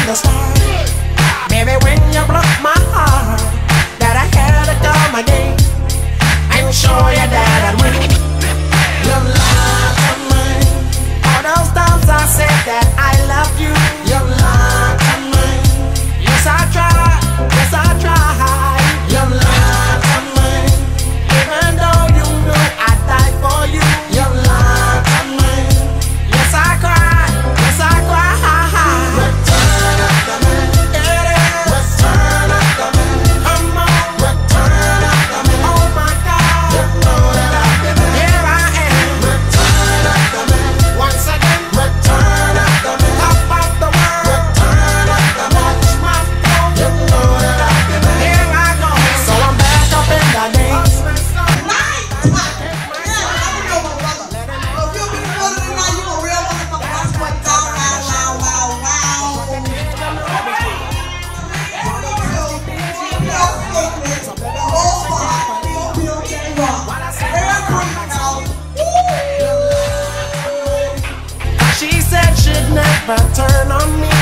the start. Baby, when you broke my heart, that I had to come again and show you that I'd win. Your love of mine. All those times I said that I love you. Your love of mine. Yes, I tried. Yes, I tried. Your love of mine. Even though you knew I'd die for you. Your love of mine. Yes, I cried. Yes, I cried. Return of the man. Return of the man. Come on. Return of the man. Oh my God. You know that I've been there. Here I am. Return of the man. Once again. Return of the man. Top of the world. Return of the man. Watch my flow. You know that I've been there. Here I go. So I'm back up in the game. She said she'd never turn on me.